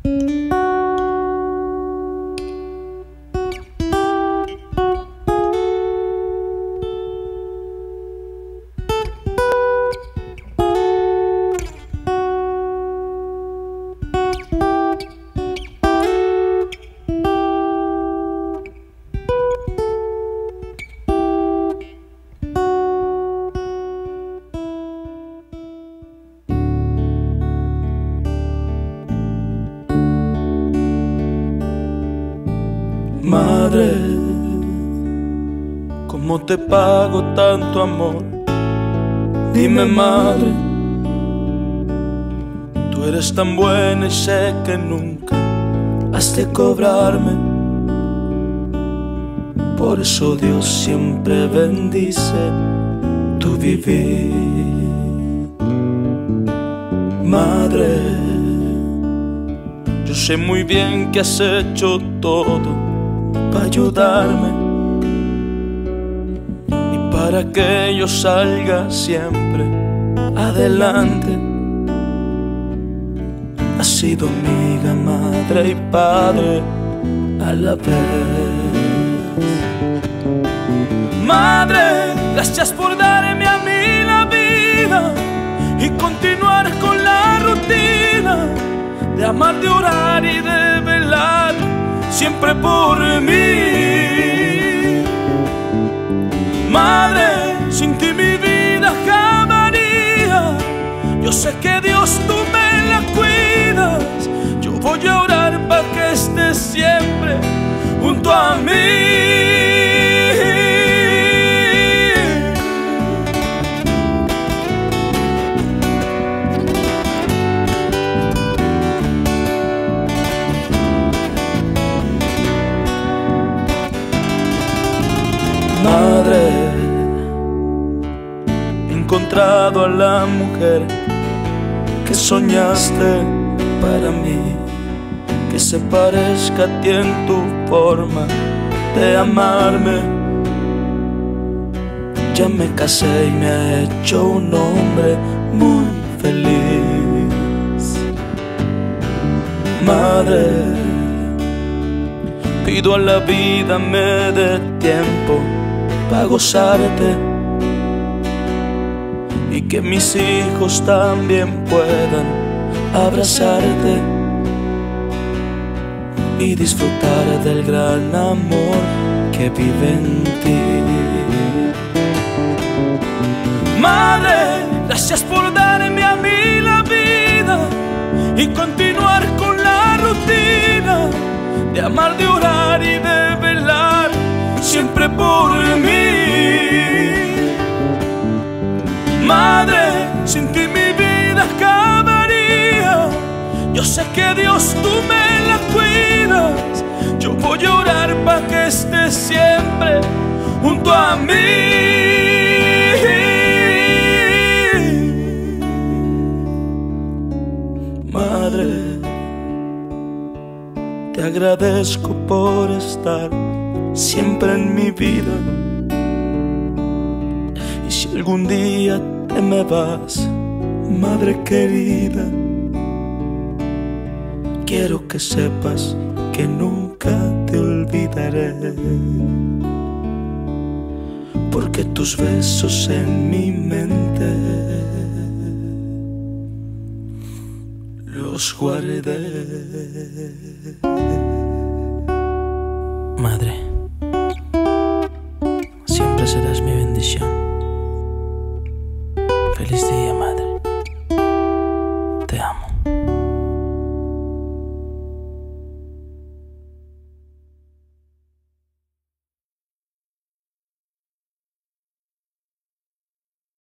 Madre, ¿cómo te pago tanto amor? Dime, madre, tú eres tan buena y sé que nunca has de cobrarme. Por eso Dios siempre bendice tu vivir. Madre, yo sé muy bien que has hecho todo para ayudarme y para que yo salga siempre adelante. Has sido amiga, madre y padre a la vez. Madre, gracias por darme a mí la vida y continuar con la rutina de amar, de orar y de velar siempre por mí. Madre, sin ti mi vida acabaría. Yo sé que Dios tú me la cuidas. Yo voy a orar para que estés siempre junto a mí. Madre, he encontrado a la mujer que soñaste para mí, que se parezca a ti en tu forma de amarme. Ya me casé y me ha hecho un hombre muy feliz. Madre, pido a la vida me dé tiempo para gozarte y que mis hijos también puedan abrazarte y disfrutar del gran amor que vive en ti. Madre, gracias por darme a mí la vida y continuar con la rutina de amar, de orar y de velar siempre por mí. Madre, sin ti mi vida acabaría. Yo sé que Dios tú me la cuidas. Yo voy a orar para que estés siempre junto a mí. Madre, te agradezco por estar siempre en mi vida. Y si algún día te me vas, madre querida, quiero que sepas que nunca te olvidaré, porque tus besos en mi mente los guardé. Madre.